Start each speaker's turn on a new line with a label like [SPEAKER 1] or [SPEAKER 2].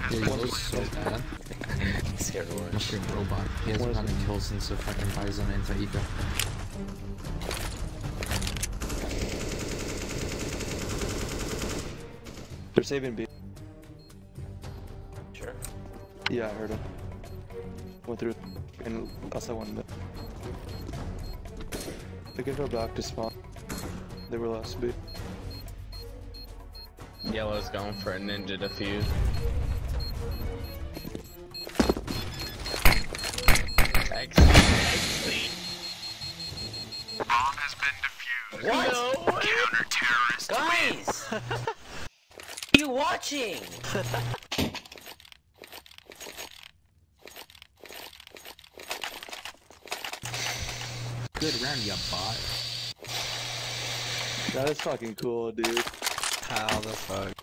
[SPEAKER 1] Yeah, he was so bad.
[SPEAKER 2] He's scared of worse.
[SPEAKER 1] Mushroom robot. He hasn't gotten a kill since the fucking Bison anti-eco.
[SPEAKER 3] They're saving B.
[SPEAKER 2] Sure.
[SPEAKER 3] Yeah, I heard him. Went through and also one bit. They can go back to spawn. They were last B.
[SPEAKER 2] Yellow's going for a ninja defuse. Excellent.
[SPEAKER 4] Bomb has been defused.
[SPEAKER 2] What? No way.
[SPEAKER 4] Counter-terrorist
[SPEAKER 5] Guys!
[SPEAKER 4] wins.
[SPEAKER 5] What are you watching?
[SPEAKER 1] Good round, you bot.
[SPEAKER 3] That is fucking cool, dude.
[SPEAKER 6] How the fuck?